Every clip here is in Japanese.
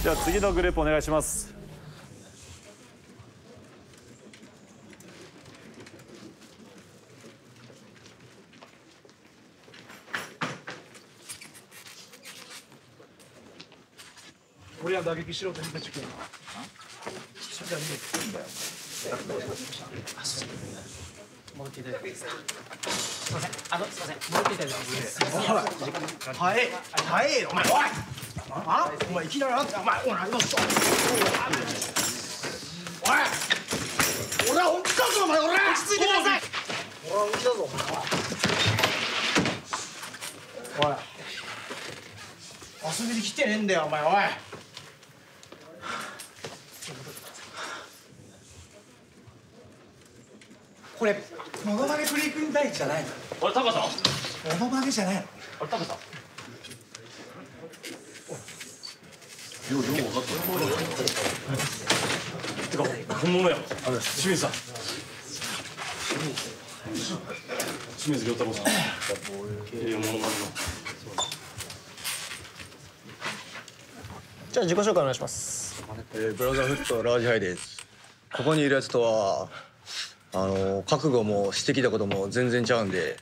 では次のグループお願いします。 俺は打撃しろと見た時は。それじゃ見えていいんだよ。戻っていただいていいですか。すみません。すみません。戻っていただいていいですか。ほら、早えよ、お前。おい。お前いきなりあんた、お前、おい、何をしと。おい。俺は本気だぞ、お前、俺。落ち着いてください。俺は本気だぞ、お前。おい。遊びに来てねえんだよ、お前、おい。これモノマネブレイクイン第一じゃないの？ あれタカさん？ モノマネじゃないの？ あれタカさん？よう分かったよ。てか本物や。清水さん。清水亮太郎さん。モノマネの。 じゃあ自己紹介お願いします。 ブラザーフットラージハイです。ここにいるやつとは覚悟もしてきたことも全然ちゃうんで。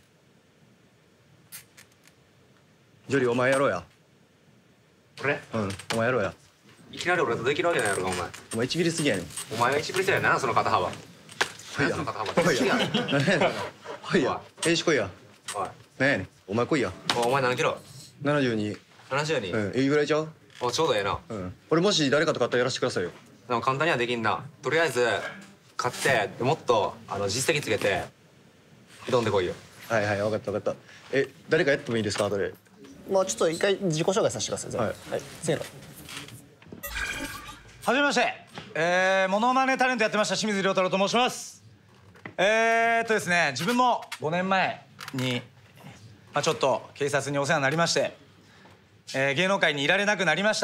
ジョリーお前やろうや。 俺？ うん、お前やろうや。 いきなり俺とできるわけないやろがお前。 お前1ミリすぎやねん。 お前が一ぶりたいなその肩幅。何その肩幅。 来いや。来いや。編集来いや。 おい。 なんやねん。お前来いや。 お前何キロ ？72。 72。 うん、いいぐらいちゃう？ おちょうどええな。 うん。俺もし誰かと勝ったらやらせてくださいよ。 でも簡単にはできんな。とりあえず買ってもっと実績つけて挑んでこいよ。 はいはい、分かった分かった。誰かやってもいいですか後で。 まあちょっと一回自己紹介させてください。はい。せーの。 はじめまして。モノマネタレントやってました清水亮太郎と申します。ですね、自分も5年前にちょっと警察にお世話になりまして、芸能界にいられなくなりました。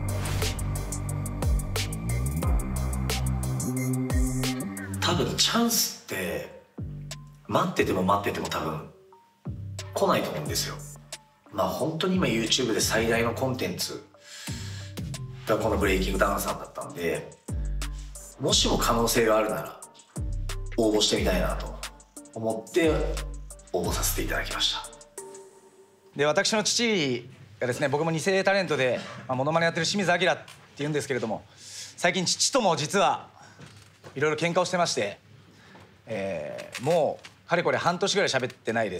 多分チャンスって待ってても待ってても多分来ないと思うんですよ。まあ本当に今 YouTube で最大のコンテンツがこのブレイキングダウンさんだったんで、もしも可能性があるなら応募してみたいなと思って応募させていただきました。 で、私の父がですね、僕も2世タレントで、モノマネやってる清水明っていうんですけれども、最近父とも実はいろいろ喧嘩をしてまして、もうかれこれ半年ぐらい喋ってないです。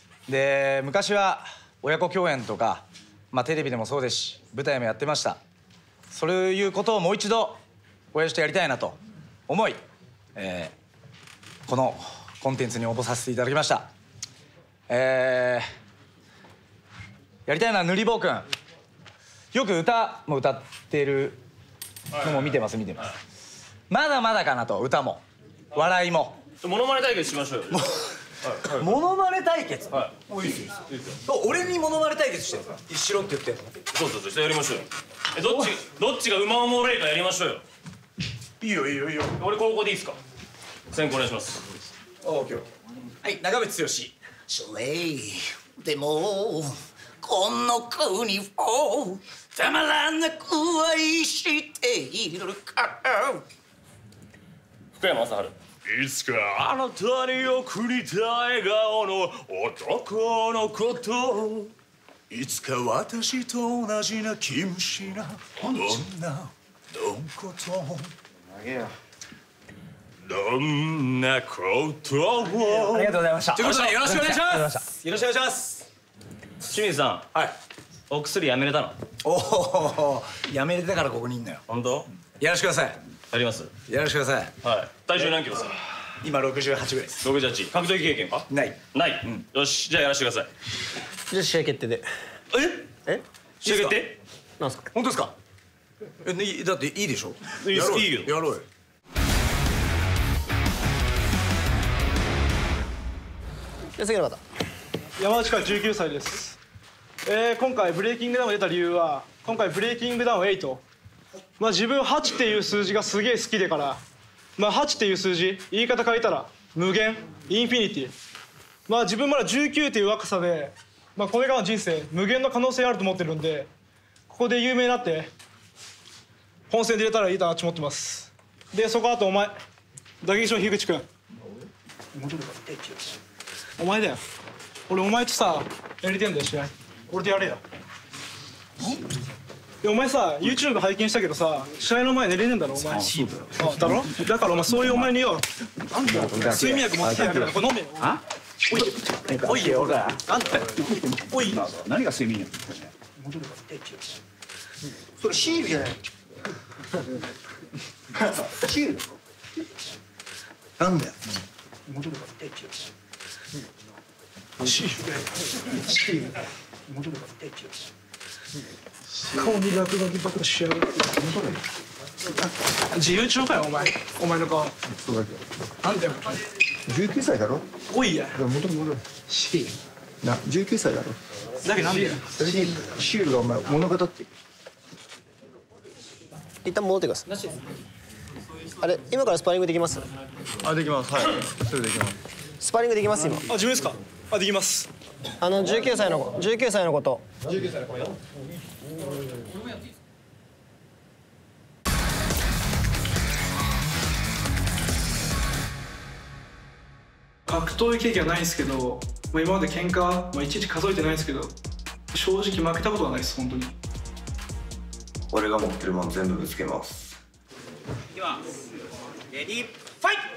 で、昔は親子共演とか、テレビでもそうですし舞台もやってました。そういうことをもう一度親父とやりたいなと思い、このコンテンツに応募させていただきました。やりたいのは塗り坊くん。よく歌も歌ってるのも見てます。まだまだかなと。歌も笑いもモノマネ対決しましょうよ。 モノマネ対決。 はい。いいですよ。 俺にモノマネ対決してるの？しろって言ってんの？ そうやりましょうよ。どっちが馬おもろいかやりましょうよ。 いいよ。 俺ここでいいですか？先行お願いします。 オッケー。はい、長渕剛。 それでもこの国をたまらなく愛しているから福山雅治。いつかあなたに送りたい笑顔の男のこと、 いつか私と同じ泣き虫な女のことどんなことを。 ありがとうございました。 ということでよろしくお願いします。 よろしくお願いします。 清水さん。 はい。 お薬やめれたの？ おお、やめれたからここにいんのよ。 本当？ やらしてください。 やります。 やらしてください。 はい。体重何キロですか？ 今68ぐらいです。 68。格闘技経験か？ ない。 よし、じゃあやらせてください。 じゃあ試合決定で。 試合決定？ なんすか？ 本当ですか？だっていいでしょ？ いいよ。 やろうよ。 じゃあ次の方。 山内から19歳です。今回ブレイキングダウンを出た理由は、今回ブレイキングダウン8、自分8っていう数字がすげえ好きだから、8っていう数字言い方変えたら無限、インフィニティ、自分まだ19っていう若さで、これからの人生無限の可能性あると思ってるんで、ここで有名になって本戦で入れたらいいかなと思ってます。でそこあとお前打撃手の樋口君、お前だよ。俺お前とさやりてんだよ試合。俺とやれよ。お前さ YouTube 拝見したけどさ試合の前寝れねえんだろお前。あだろ。だからお前そういうお前によ睡眠薬持ってきてやるからこれ飲めよ。 おいよ俺らおい何が睡眠薬それシールじゃないシールなんだよシール顔に落書きばっかりしやがって。自由帳かよお前。お前の顔なんだよ。 19歳だろ。 おいや戻るな19歳だろ。 だけどなんだよ。 シールがお前物語って一旦戻ってください。あれ今からスパーリングできます？ あ、できます。はい。すぐできます。 スパーリングできます今。 あ自分ですか。あできます。 19歳の子19歳の子と格闘技経験はないんですけど、今まで喧嘩、いちいち数えてないんですけど正直負けたことはないです本当に。 俺が持ってるもの全部ぶつけます。 いきますレディーファイト。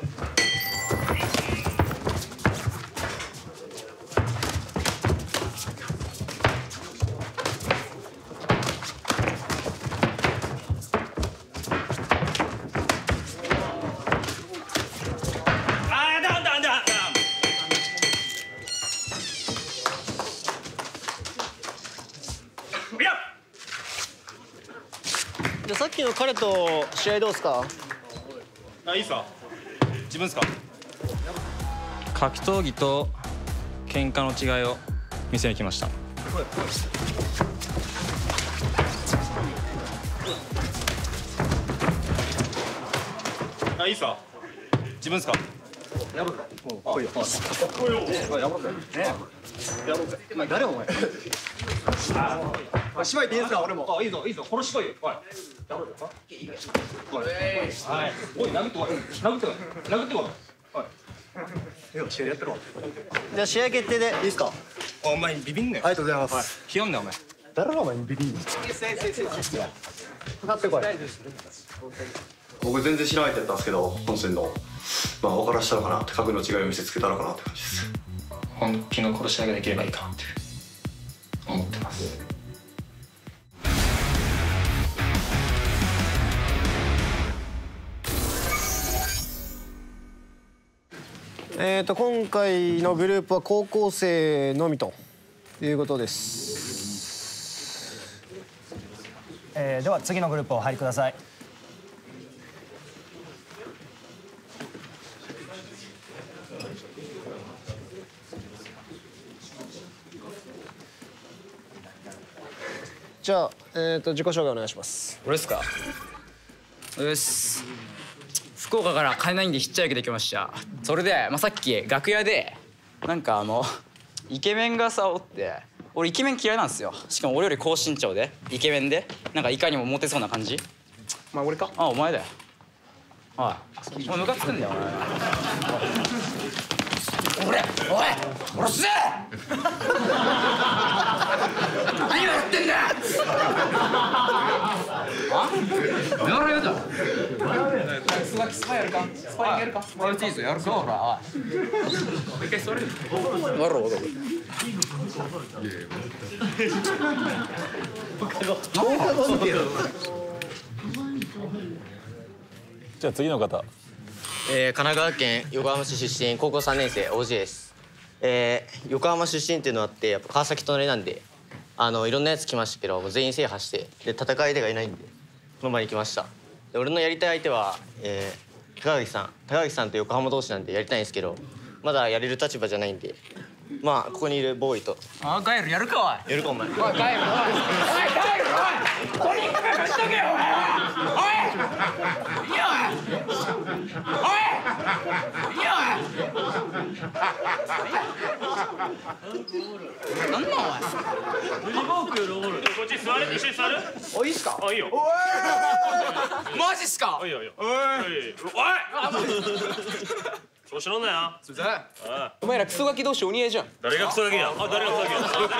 じゃあさっきの彼と試合どうですか？ あいいっすか。自分っすか。 格闘技と喧嘩の違いを見せに来ました。 あいいっすか。自分っすか。 やろうぜ。おいよ。おいよ。やろうぜ。やろうぜ。お前誰お前。あ、芝居っていいですか俺も。あ、いいぞいいぞ。殺しこいよ。おい。やろうぜ。おい。はい。おい殴ってこい。殴ってこい。殴ってこい。おい。よ試合やってるわ。 じゃあ試合決定でいいですか？ お前ビビんなよ。 ありがとうございます。 ひよんなよお前。 誰がお前にビビんの？かかってこい。 僕全然知らないってやったんですけど、本戦のまあ分からしたのかなって、格の違いを見せつけたのかなって感じです。 本気の殺し合いができればいいかなって思ってます。 今回のグループは高校生のみということです。 では次のグループお入りください。 じゃあ、自己紹介お願いします。 俺ですか。よし。福岡から金ないんでひっちゃいけてきました。それで、さっき楽屋でなんかイケメンがさおって、俺イケメン嫌いなんですよ。しかも俺より高身長でイケメンでなんかいかにもモテそうな感じ。 お前俺か？ あ、お前だよ。おい、お前ムカつくんだよおい。おい殺せ何笑ってんだよやられよだスパイやるかスパイやるかやるぞやるぞほらおい一回座れるやろうじゃあ次の方。 神奈川県横浜市出身高校3年生 OG です。横浜出身っていうのあってやっぱ川崎隣なんでいろんなやつ来ましたけどもう全員制覇してで戦い手がいないんでこの場に来ました。で俺のやりたい相手は、高垣さんと横浜同士なんでやりたいんですけどまだやれる立場じゃないんでまあここにいるボーイとガエルやるかおいやるかお前おいガエルおいガエルおいとにかくしとけよおいいいよおいいいよなんなんお前。 フジボークよりおもろい。こっち座れて一緒に座る？ おいいっすか？ あいいよ。 マジっすか？ いいよいいよ。おい。調子乗んなよ。 すいません。お前らクソガキ同士お似合いじゃん。 誰がクソガキや？あ、誰がクソガキや？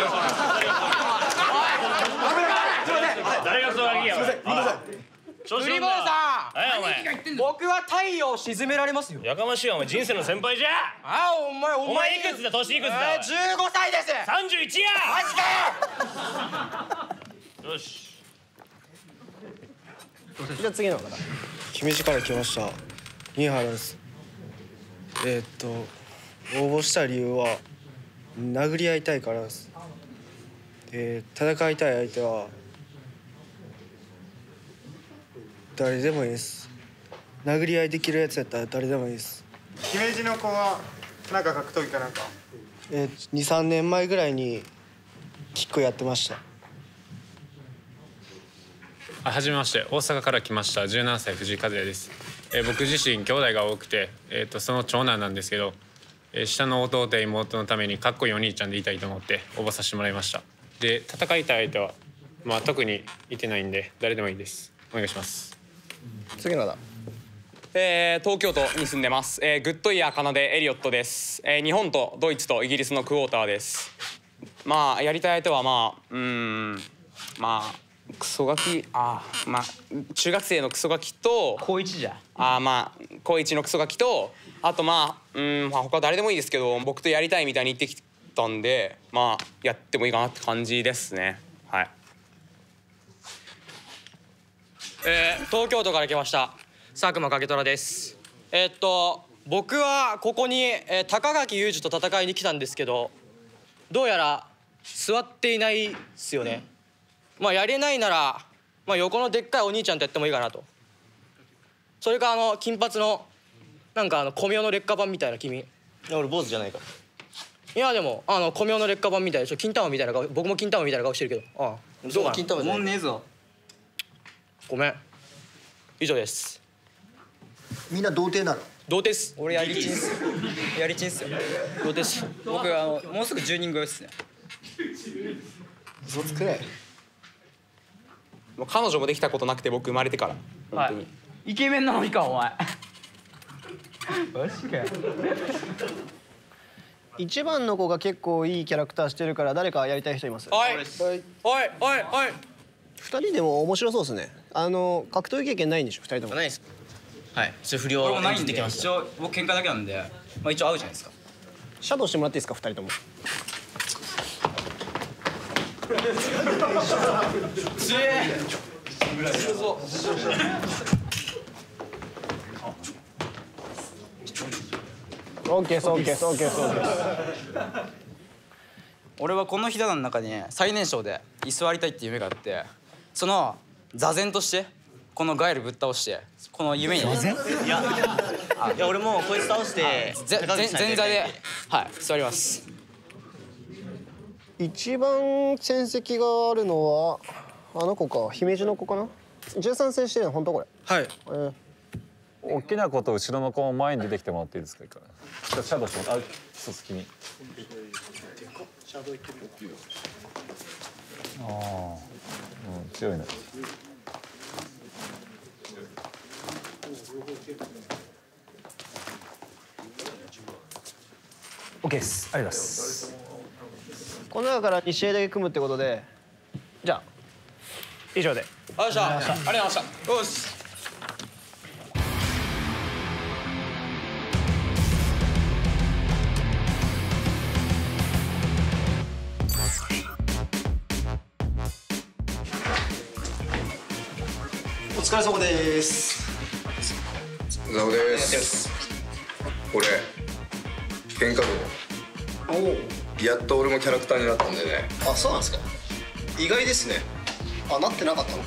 誰がクソガキや？調子乗んなよ。 僕は太陽を沈められますよ。 やかましいわ、お前人生の先輩じゃ。お前いくつだ？年いくつだ ？15歳です。 31や。 マジかよ。 よし。 じゃあ次の方。 姫路から来ました新原です。応募した理由は殴り合いたいからです。戦いたい相手は誰でもいいです。殴り合いできるやつやったら誰でもいいです。 姫路の子はなんか格闘技かなんか 2、3年前ぐらいにキックやってました。 はじめまして、大阪から来ました17歳藤井和也です。僕自身兄弟が多くて、その長男なんですけど、下の弟や妹のためにかっこいいお兄ちゃんでいたいと思って応募させてもらいました。で、戦いたい相手は特にいてないんで誰でもいいです。お願いします。 次のだ。 東京都に住んでます。グッドイヤー奏でエリオットです。日本とドイツとイギリスのクォーターです。やりたい相手はクソガキ、中学生のクソガキと高1じゃ。 高1のクソガキと、あと他誰でもいいですけど、僕とやりたいみたいに言ってきたんで、やってもいいかなって感じですね。はい。 東京都から来ました佐久間景虎です。僕はここに、高垣裕二と戦いに来たんですけど、どうやら座っていないっすよね。やれないなら、横のでっかいお兄ちゃんとやってもいいかなと。それか金髪のなんか小宮の劣化版みたいな君。 俺坊主じゃないから。 いやでも小宮の劣化版みたいで金玉みたいな顔、僕も金玉みたいな顔してるけど、どうかな。金玉じゃない。もんねえぞ。ごめん。以上です。 みんな童貞なの？ 童貞っす。 俺やりちんっすよ。やりちんっすよ。 童貞っす。 僕もうすぐ10人超えっすね。 嘘つくれ。 もう彼女もできたことなくて、僕生まれてから本当に、 イケメンなのにかお前。マジかよ。 1番の子が結構いいキャラクターしてるから、誰かやりたい人います？ はい。 2人でも面白そうですね。格闘技経験ないんでしょ、2人とも。 ないです。はい。不良俺もないんで、一応僕喧嘩だけなんで、一応会うじゃないですか。 シャドウしてもらっていいですか、2人とも。 強え。 オッケーオッケーオッケー。 俺はこの飛騨の中に最年少で居座りたいっていう夢があって、その座禅としてこのガエルぶっ倒して、この夢に座禅？ いや俺もこいつ倒して前座で座ります。 一番戦績があるのはあの子か、姫路の子かな。13戦してるの本当これ？ はい。 大きな子と後ろの子も前に出てきてもらっていいですか？シャドウしても一つ君。強いね。 OK です。ありがとうございます。 この中から2試合だけ組むってことで、じゃあ以上で。 ありがとうございました。ありがとうございました。よし。 お疲れ様です。 お疲れ様です。俺喧嘩部やっと俺もキャラクターになったんでね。 あ、そうなんですか。意外ですね。なってなかったのか。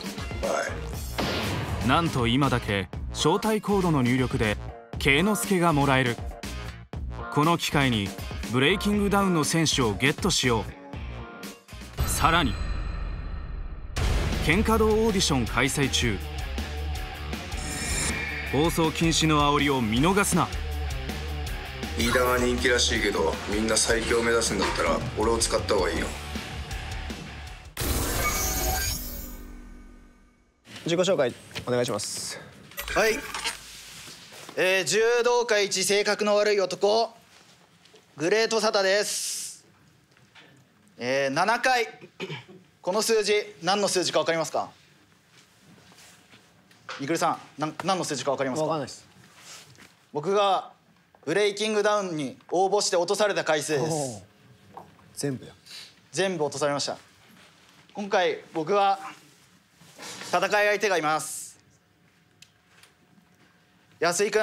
なんと今だけ招待コードの入力で慶之助がもらえる。この機会にブレイキングダウンの選手をゲットしよう。さらに喧嘩道オーディション開催中。放送禁止の煽りを見逃すな。 飯田は人気らしいけどみんな最強を目指すんだったら俺を使った方がいいよ。 自己紹介お願いします。 はい、柔道界一性格の悪い男グレートサタです。7回この数字何の数字か分かりますか？イクルさん何の数字か分かりますか？ 分かんないです。 僕がブレイキングダウンに応募して落とされた回数です。 全部や。 全部落とされました。今回僕は戦い相手がいます。安井君、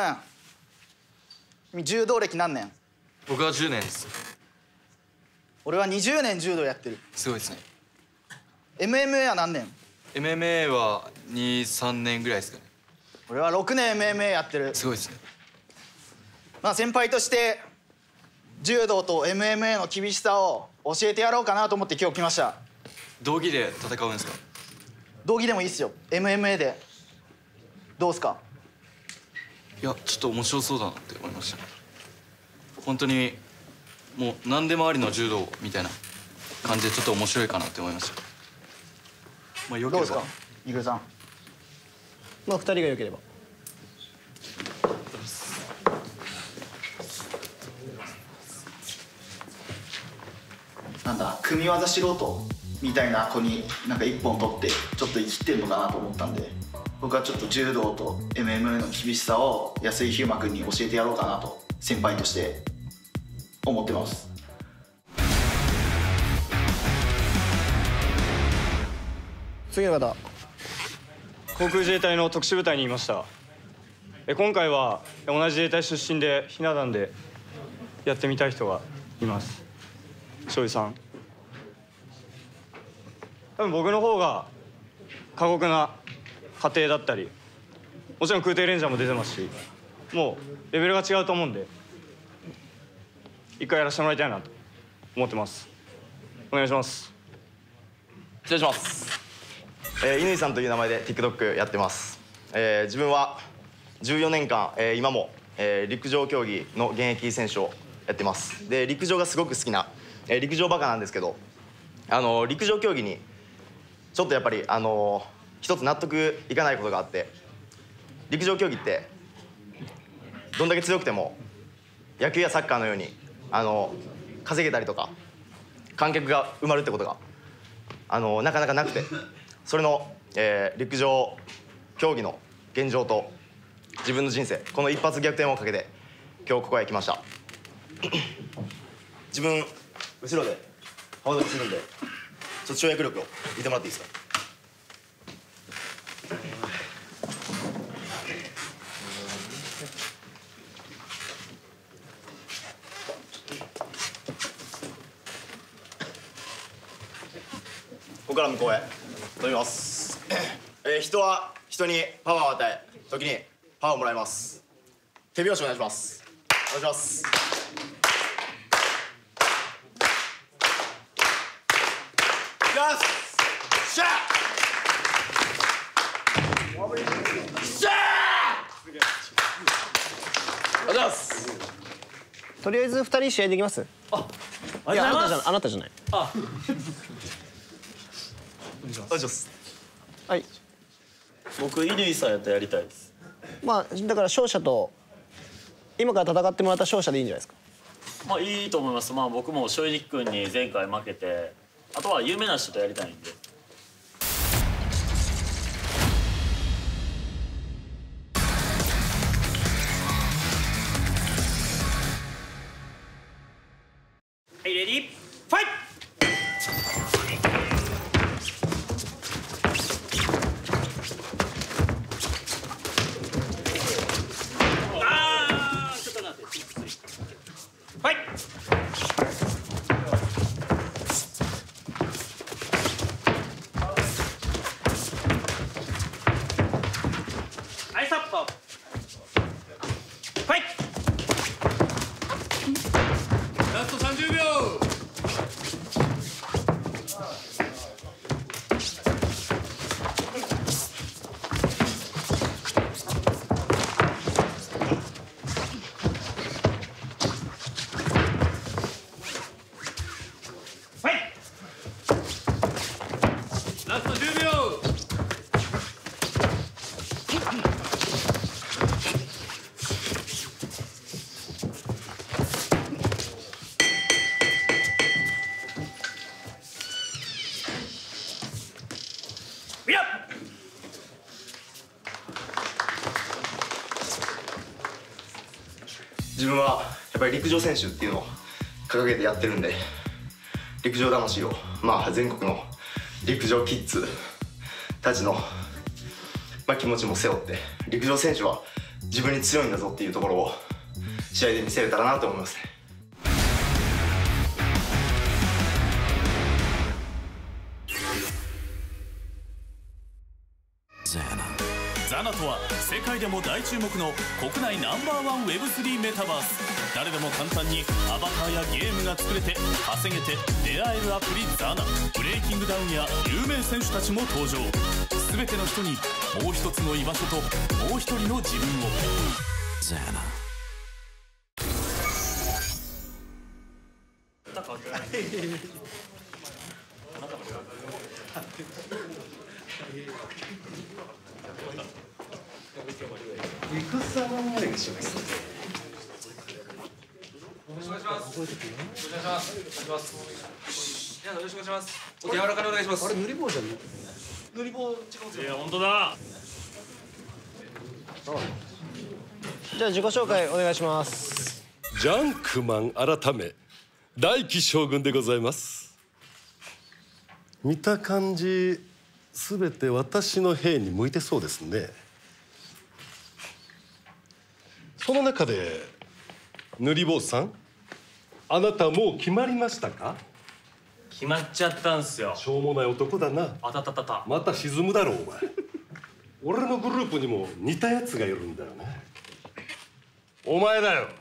柔道歴何年？ 僕は10年です。 俺は20年柔道やってる。 すごいですね。 MMA は何年？ MMA は23年ぐらいですかね。 俺は6年 MMA やってる。 すごいですね。 まあ先輩として柔道と MMA の厳しさを教えてやろうかなと思って今日来ました。 道着で戦うんですか？ 道着でもいいっすよ。 MMA でどうっすか？ いや、ちょっと面白そうだなって思いました。本当にもう何でもありの柔道みたいな感じでちょっと面白いかなって思いました。まあ、よければ。 どうですか、イグルさん？ まあ2人が良ければ。 なんだ、組み技素人みたいな子になんか一本取ってちょっと生きてるのかなと思ったんで、僕はちょっと柔道と MMA の厳しさを安井飛雄馬君に教えてやろうかなと先輩として思ってます。 次の方。 航空自衛隊の特殊部隊にいました。今回は同じ自衛隊出身でひな壇でやってみたい人がいます。庄司さん。多分僕の方が過酷な過程だったり、もちろん空挺レンジャーも出てますし、もうレベルが違うと思うんで一回やらせてもらいたいなと思ってます。お願いします。 失礼します。乾さんという名前で TikTok やってます。自分は14年間、今も、陸上競技の現役選手をやってます。で、陸上がすごく好きな、陸上バカなんですけど、陸上競技にちょっとやっぱり一つ納得いかないことがあって、陸上競技ってどんだけ強くても野球やサッカーのように稼げたりとか観客が埋まるってことがなかなかなくて、それの、陸上競技の現状と自分の人生、この一発逆転をかけて今日ここへ来ました。自分後ろで浜崎するんで、ちょっと跳躍力を見てもらっていいですか？ここから向こうへ飛びます。人は人にパワーを与え、時にパワーをもらいます。手拍子お願いします。お願いします。しゃとりあえず2人試合できます？いや、あなたじゃない。 お願いします。 はい。 僕、乾さんやったらやりたいです。 まあだから勝者と今から戦ってもらった勝者でいいんじゃないですか？ まあいいと思います。まあ僕も正直君に前回負けて、あとは有名な人とやりたいんで。 はい、レディーファイト。 ラスト30秒。 分はやっぱり陸上選手っていうのを掲げてやってるんで、陸上魂を全国の陸上キッズたちの、気持ちも背負って、陸上選手は自分に強いんだぞっていうところを試合で見せれたらなと思いますね。 ザナとは世界でも大注目の国内No.1 Web3 メタバース。誰でも簡単にアバターやゲームが作れて稼げて出会えるアプリザナ。ブレイキングダウンや有名選手たちも登場。全ての人にもう一つの居場所ともう一人の自分を。ザナ。 いくさままでします。 よろしくお願いします。よろしくお願いします。よろしくお願いします。お手柔らかにお願いします。あれ塗り棒じゃん。塗り棒違うんですよ。 本当だ。 じゃあ自己紹介お願いします。 ジャンクマン改め大輝将軍でございます。見た感じすべて私の兵に向いてそうですね。その中で塗り坊さん、あなたもう決まりましたか？ 決まっちゃったんすよ。 しょうもない男だな。 あたたたた。 また沈むだろうお前。俺のグループにも似たやつがいるんだよね。お前だよ。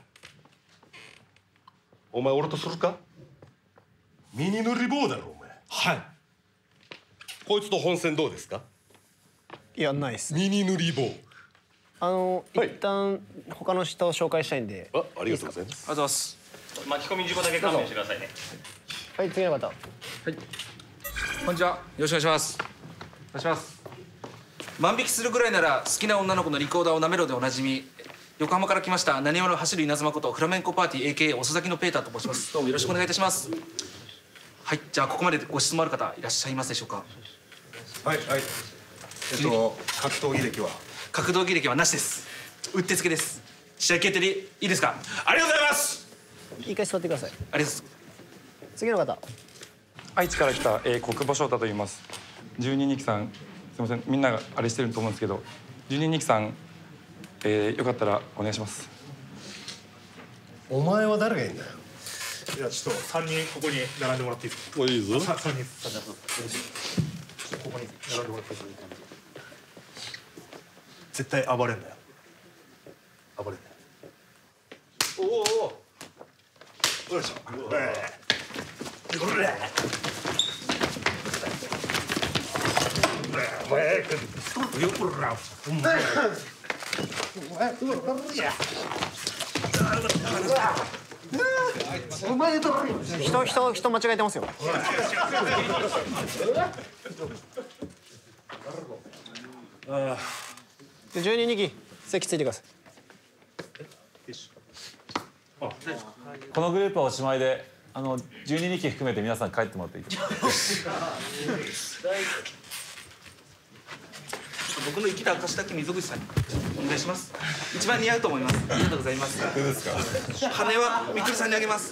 お前俺とするか？ミニ塗り棒だろお前。はい。こいつと本戦どうですか？ いや、ないっす。 ミニ塗り棒。 一旦他の人を紹介したいんで。 ありがとうございます。 ありがとうございます。 巻き込み事故だけ勘弁してくださいね。 はい、次の方。 はい。こんにちは。よろしくお願いします。お願いします。万引きするぐらいなら好きな女の子のリコーダーを舐めろでおなじみ。横浜から来ましたなにわの走る稲妻ことフラメンコパーティー AKA 遅咲きのペーターと申します。どうもよろしくお願いいたします。はい、じゃあここまでご質問ある方いらっしゃいますでしょうか？ はいはい。格闘技歴は？ 格闘技歴はなしです。うってつけです。試合決定でいいですか？ありがとうございます。 一回座ってください。 ありがとうございます。 次の方。 愛知から来た、国母翔太と言います。12日さん、すみません、みんながあれしてると思うんですけど、12日さん、よかったらお願いします。 お前は誰がいいんだよ。 いや、ちょっと3人ここに並んでもらっていいですか？ もういいぞ。 3人ここに並んでもらっていいですか？絶対暴れんなよ。暴れんなよ。おお。よいしょ。 人間違えてますよ。で12人機席ついてください。 このグループはおしまいで、12機含めて皆さん帰ってもらっていいですか？ 僕の生きた証だけ溝口さんにお願いします。一番似合うと思います。ありがとうございます。 どうですか？ 羽はみくりさんにあげます。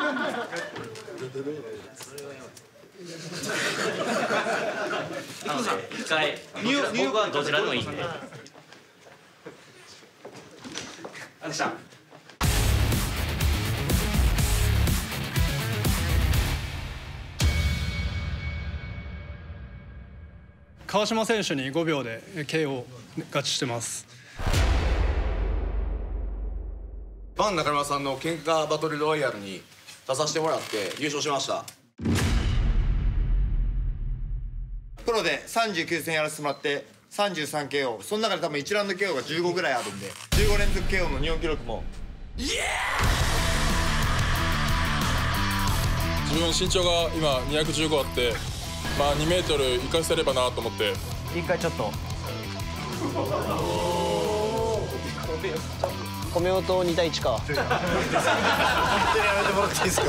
一回僕はどちらでもいいんで。 ありがとうございました。 川島選手に5秒で KO 勝ちしてます。 バン中村さんの喧嘩バトルロイヤルに出させてもらって優勝しました。 プロで39戦やらせてもらって33KO、その中で多分1ラウンド KO が15ぐらいあるんで、15連続 KO の日本記録も。 自分身長が今215あって、2メートル生かせればなと思って。 一回ちょっと米尾と2対1か。本当にやめてもらっていいですか？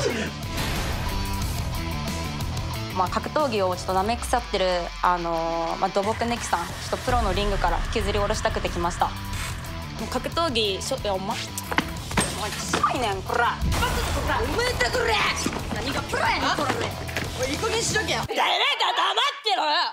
格闘技をちょっとなめ腐ってる土木ネキさん、ちょっとプロのリングから引きずり下ろしたくてきました。もう格闘技おいしいねんこらバカこら埋めてくれ何がプロやねんこらおいいい加減しとけよ誰か黙ってろよ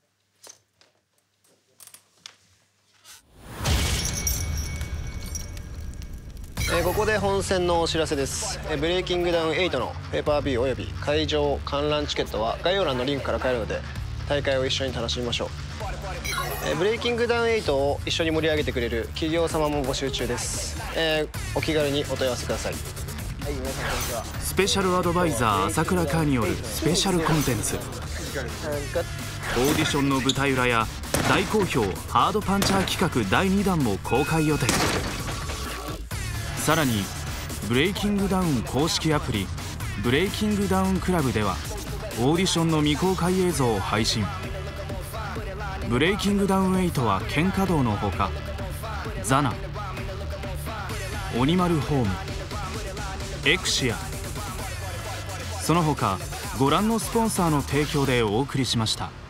ここで本戦のお知らせです。ブレイキングダウン8のペーパービューおよび会場観覧チケットは概要欄のリンクから買えるので大会を一緒に楽しみましょう。ブレイキングダウン8を一緒に盛り上げてくれる企業様も募集中です。お気軽にお問い合わせください。 スペシャルアドバイザー朝倉海によるスペシャルコンテンツ、オーディションの舞台裏や大好評ハードパンチャー企画第2弾も公開予定。さらにブレイキングダウン公式アプリブレイキングダウンクラブではオーディションの未公開映像を配信。ブレイキングダウン8は喧嘩道のほかザナ、鬼丸ホーム、エクシア、その他ご覧のスポンサーの提供でお送りしました。